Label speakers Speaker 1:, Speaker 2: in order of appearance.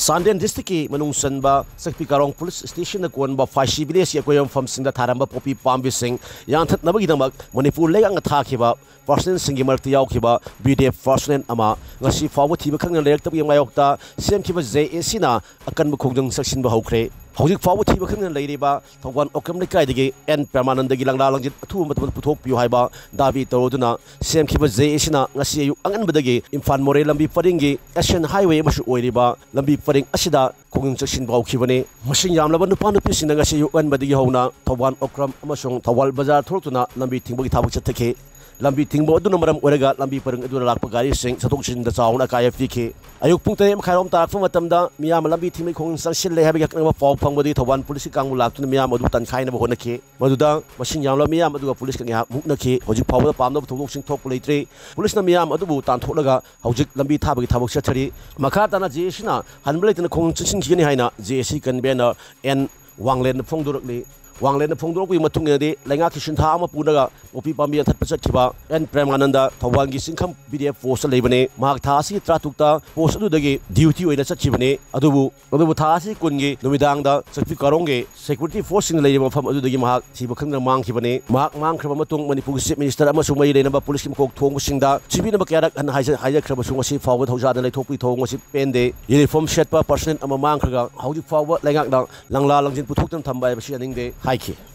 Speaker 1: Sandian district ki manung sanba sakpi karong police station na kuan ba fashi village ya koyam fam singda tharamba popi pambi sing yang that nabagi damak Manipur lay ang athakiba personal singi marti yaukiba BDF personal ama ngasi fawo thiba khang lek tabi mayokta sem kiba JAC na akan ba khongjang saksin ba hokre hojik fawo thiba khang leiriba thongwan okam lekai digi en PREMANDA gi langla langjil athu matam puthok piu haiba davi toroduna sem kiba JAC na ngasi ayu angan badagi Imphal Moreh lambi paringi Asian highway masu oiriba lambi paring asida khongjang saksin ba hokibane masing yamlaba nupa nupi singa ngasi ayu an badagi hona thongwan okram amasong thawal bazar thortuna lambi thingba gi thabak chathake lambi thingbo aduna maram oraga lambi parang aduna lakpa gari sing satok sin da chauna KFK ayuk pung tane khairom tarakfu matamda miyam lambi thingmai khong sang le habi yakna paw phangbodi thawban police kang mulak tuna miyam adu tan khaina ba honake maduda masing yamla miyam adu police kang ya muknake hojik pawda pamna thok sing thok leitre police na miyam adu bu tan tholaga hojik lambi thabagi thabak chathari makha tana JAC na hanblai tana khong chin khini haina JAC convener en wanglen phongdorakli Wanglen na phongdor ko matung ngade lenga kishin tha ama punaga opi pambi that pachat khiba en PREMANDA thawang gi sinkham BDF force lebane mak tha si tratukta post adu dagi duty oina chachibane adubu tha si kungi numidang da sakpi karongge security force sing leiba pham adu dagi mak thiba khangna mang khibane mak mang khaba matung Manipur chief minister ama sumai leina ba police kim kok thong singda chibina ba kyarak an haija khaba sung asi forward hauja da leithokpi thong asi pende uniform set pa person ama mang khaga hauji forward lengak da langla langjin puthok tam thamba ba si aning de Hi,